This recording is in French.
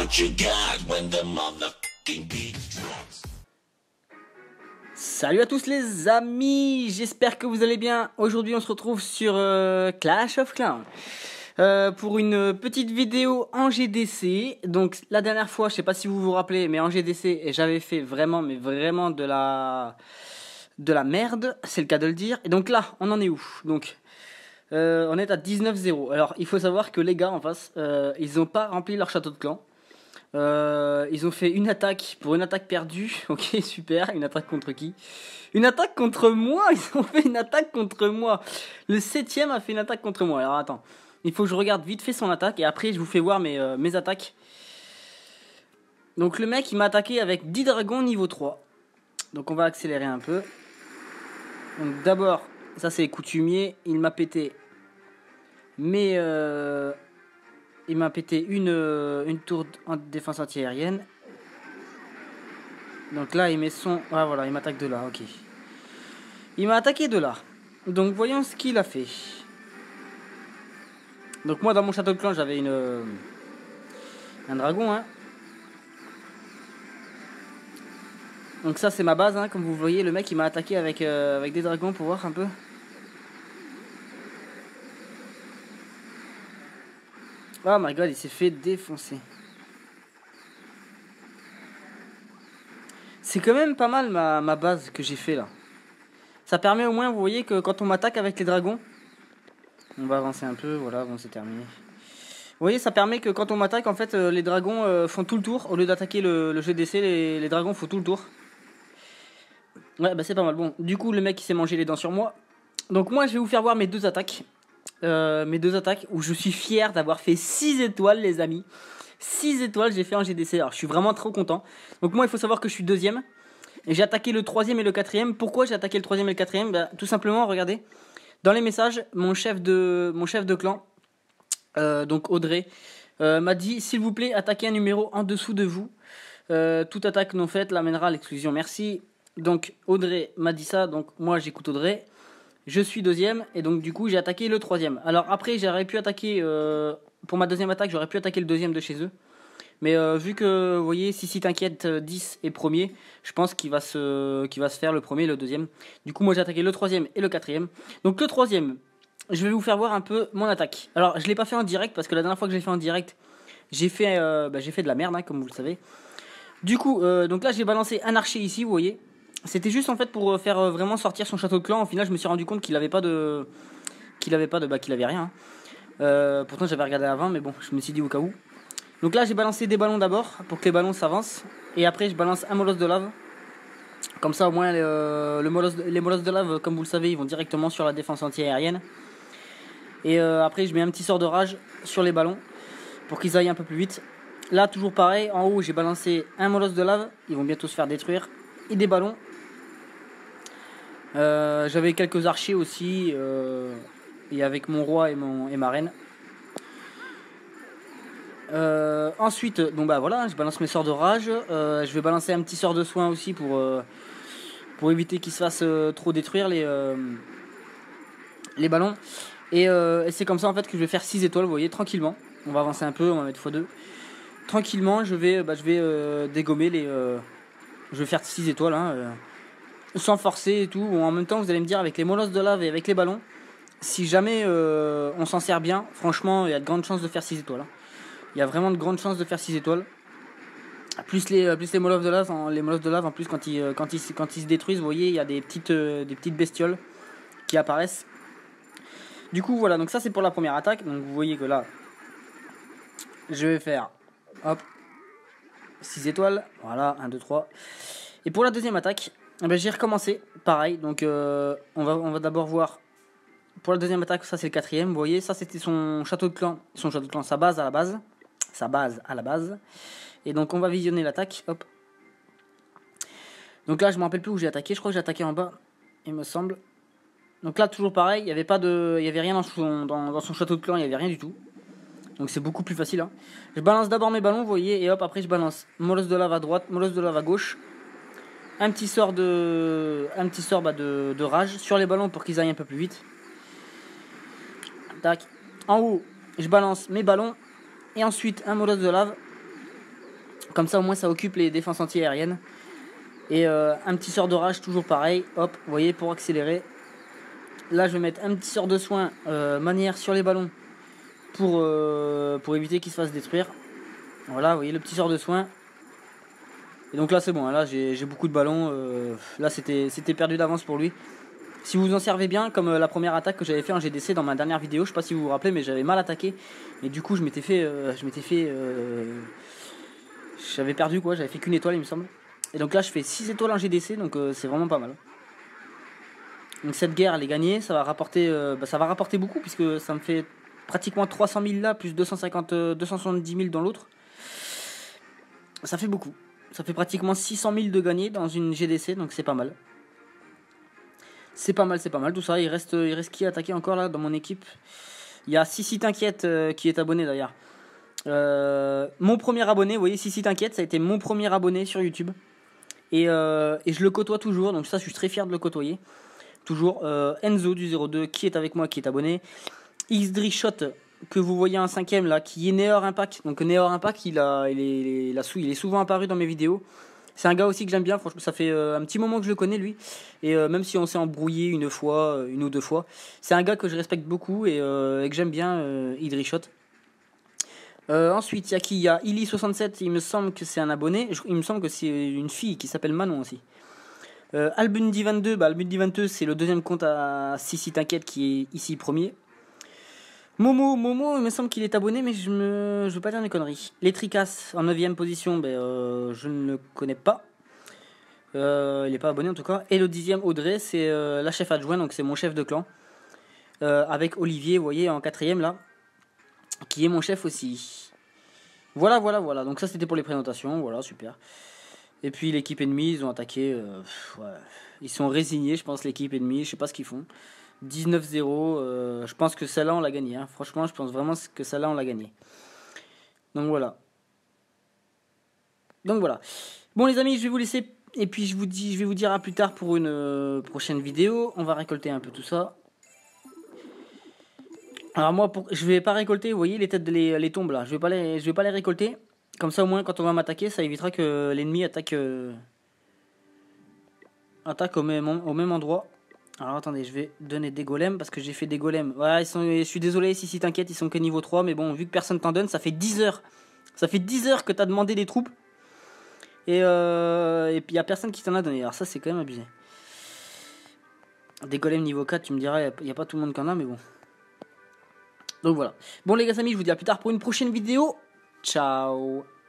what you got when the motherfucking beat drops. Salut à tous les amis, j'espère que vous allez bien. Aujourd'hui on se retrouve sur Clash of Clans pour une petite vidéo en GDC. Donc la dernière fois, je sais pas si vous vous rappelez, mais en GDC j'avais fait vraiment, mais vraiment de la merde, c'est le cas de le dire. Et donc là, on en est où? Donc on est à 19-0. Alors il faut savoir que les gars en face, ils n'ont pas rempli leur château de clan. Ils ont fait une attaque pour une attaque perdue. Ok, super. Une attaque contre qui? Une attaque contre moi. Ils ont fait une attaque contre moi. Le 7ème a fait une attaque contre moi. Alors attends, il faut que je regarde vite fait son attaque et après je vous fais voir mes attaques. Donc le mec il m'a attaqué avec 10 dragons niveau 3. Donc on va accélérer un peu. Donc d'abord, ça c'est coutumier. Il m'a pété il m'a pété une tour en défense anti-aérienne. Donc là, il met son... Ah voilà, il m'attaque de là, ok. Il m'a attaqué de là. Donc voyons ce qu'il a fait. Donc moi, dans mon château de clan, j'avais un dragon, hein. Donc ça, c'est ma base, hein. Comme vous voyez, le mec, il m'a attaqué avec des dragons pour voir un peu. Oh my god, il s'est fait défoncer. C'est quand même pas mal ma base que j'ai fait là. Ça permet au moins, vous voyez, que quand on m'attaque avec les dragons, on va avancer un peu, voilà, bon c'est terminé. Vous voyez, ça permet que quand on m'attaque, en fait, les dragons font tout le tour. Au lieu d'attaquer le GDC, les dragons font tout le tour. Ouais, bah c'est pas mal. Bon, du coup, le mec il s'est mangé les dents sur moi. Donc moi, je vais vous faire voir mes deux attaques. Où je suis fier d'avoir fait 6 étoiles, les amis. 6 étoiles j'ai fait en GDC, alors je suis vraiment trop content. Donc moi il faut savoir que je suis deuxième. Et j'ai attaqué le 3ème et le 4ème. Pourquoi j'ai attaqué le 3ème et le 4ème? Bah, tout simplement, regardez. Dans les messages, mon chef de clan, donc Audrey, m'a dit s'il vous plaît attaquez un numéro en dessous de vous. Toute attaque non faite l'amènera à l'exclusion, merci. Donc Audrey m'a dit ça, donc moi j'écoute Audrey. Je suis deuxième et donc du coup j'ai attaqué le 3ème. Alors après j'aurais pu attaquer, pour ma deuxième attaque j'aurais pu attaquer le 2ème de chez eux. Mais vu que vous voyez si t'inquiète 10 est premier, je pense qu'il va se faire le premier et le deuxième. Du coup moi j'ai attaqué le 3ème et le 4ème. Donc le 3ème, je vais vous faire voir un peu mon attaque. Alors je l'ai pas fait en direct parce que la dernière fois que j'ai fait en direct, j'ai fait de la merde, hein, comme vous le savez. Du coup donc là j'ai balancé un archer ici, vous voyez. C'était juste en fait pour faire vraiment sortir son château de clan. Au final je me suis rendu compte qu'il avait qu'il avait rien. Pourtant j'avais regardé avant, mais bon je me suis dit au cas où. Donc là j'ai balancé des ballons d'abord pour que les ballons s'avancent. Et après je balance un molosse de lave. Comme ça au moins les molosses de lave, comme vous le savez, ils vont directement sur la défense anti-aérienne. Et après je mets un petit sort de rage sur les ballons pour qu'ils aillent un peu plus vite. Là toujours pareil, en haut j'ai balancé un molosse de lave. Ils vont bientôt se faire détruire. Et des ballons. J'avais quelques archers aussi. Et avec mon roi et ma reine. Ensuite, donc bah voilà, je balance mes sorts de rage. Je vais balancer un petit sort de soin aussi pour éviter qu'ils se fassent trop détruire les ballons. Et c'est comme ça en fait que je vais faire 6 étoiles, vous voyez, tranquillement. On va avancer un peu, on va mettre x2. Tranquillement, je vais dégommer les. Je vais faire 6 étoiles, hein, sans forcer et tout. Bon, en même temps, vous allez me dire, avec les molosses de lave et avec les ballons, si jamais on s'en sert bien, franchement, il y a de grandes chances de faire 6 étoiles. Hein. Il y a vraiment de grandes chances de faire 6 étoiles. Plus les molosses de lave, en plus quand ils se détruisent, vous voyez, il y a des petites bestioles qui apparaissent. Du coup voilà, donc ça c'est pour la première attaque. Donc vous voyez que là, je vais faire hop 6 étoiles. Voilà, 1, 2, 3. Et pour la deuxième attaque, j'ai recommencé, pareil. Donc on va d'abord voir. Pour la deuxième attaque, ça c'est le 4ème. Vous voyez, ça c'était son château de clan, sa base à la base. Et donc on va visionner l'attaque. Hop. Donc là je me rappelle plus où j'ai attaqué. Je crois que j'ai attaqué en bas, il me semble. Donc là toujours pareil, il y avait rien dans son château de clan, il y avait rien du tout. Donc c'est beaucoup plus facile. Hein. Je balance d'abord mes ballons, vous voyez, et hop après je balance molosse de lave à droite, molosse de lave à gauche. Un petit sort de rage sur les ballons pour qu'ils aillent un peu plus vite. Tac. En haut, je balance mes ballons. Et ensuite un molosse de lave Comme ça au moins ça occupe les défenses anti-aériennes. Et un petit sort d'orage, toujours pareil. Hop, vous voyez, pour accélérer. Là je vais mettre un petit sort de soin manière sur les ballons pour éviter qu'ils se fassent détruire. Voilà, vous voyez le petit sort de soin. Et donc là c'est bon, hein, là j'ai beaucoup de ballons. Là c'était perdu d'avance pour lui. Si vous vous en servez bien, comme la première attaque que j'avais fait en GDC dans ma dernière vidéo, je sais pas si vous vous rappelez, mais j'avais mal attaqué. Et du coup j'avais perdu quoi, j'avais fait qu'une étoile il me semble. Et donc là je fais 6 étoiles en GDC, donc c'est vraiment pas mal. Donc cette guerre elle est gagnée, ça va rapporter beaucoup puisque ça me fait pratiquement 300 000 là, plus 270 000 dans l'autre. Ça fait beaucoup. Ça fait pratiquement 600 000 de gagné dans une GDC, donc c'est pas mal. C'est pas mal tout ça. Il reste qui attaquer encore là dans mon équipe. Il y a Sissi T'inquiète qui est abonné d'ailleurs. Mon premier abonné, vous voyez, Sissi T'inquiète, ça a été mon premier abonné sur YouTube. Et je le côtoie toujours, donc ça je suis très fier de le côtoyer. Toujours Enzo du 02 qui est avec moi, qui est abonné. Xdrishot que vous voyez en 5ème là, qui est Neor Impact. Donc Neor Impact, il est souvent apparu dans mes vidéos. C'est un gars aussi que j'aime bien, franchement ça fait un petit moment que je le connais lui. Et même si on s'est embrouillé une ou deux fois, c'est un gars que je respecte beaucoup et que j'aime bien, Idrishot. Ensuite, il y a qui? Il y a Illy67, il me semble que c'est un abonné. Il me semble que c'est une fille qui s'appelle Manon aussi. Albundi22, Albundi22 c'est le deuxième compte à Sissi T'inquiète qui est ici premier. Momo, il me semble qu'il est abonné, mais je veux pas dire des conneries. Les Tricas en 9ème position, je ne le connais pas. Il n'est pas abonné en tout cas. Et le 10ème, Audrey, c'est la chef adjointe, donc c'est mon chef de clan. Avec Olivier, vous voyez, en 4ème là, qui est mon chef aussi. Voilà. Donc ça c'était pour les présentations, voilà, super. Et puis l'équipe ennemie, ils ont attaqué. Ouais. Ils sont résignés, je pense, l'équipe ennemie, je sais pas ce qu'ils font. 19-0, je pense que celle-là on l'a gagné. Hein. Franchement, je pense vraiment que celle-là on l'a gagné. Donc voilà. Bon les amis, je vais vous laisser. Et puis je vais vous dire à plus tard pour une prochaine vidéo. On va récolter un peu tout ça. Alors moi, je vais pas récolter, vous voyez les têtes les tombes là. Je vais pas les récolter. Comme ça au moins quand on va m'attaquer, ça évitera que l'ennemi attaque au même endroit. Alors attendez, je vais donner des golems parce que j'ai fait des golems. Ouais, je suis désolé si t'inquiète, ils sont que niveau 3, mais bon, vu que personne t'en donne, ça fait 10 heures. Ça fait 10 heures que t'as demandé des troupes. Et puis il y a personne qui t'en a donné. Alors ça, c'est quand même abusé. Des golems niveau 4, tu me diras, il n'y a pas tout le monde qui en a, mais bon. Donc voilà. Bon les gars amis, je vous dis à plus tard pour une prochaine vidéo. Ciao.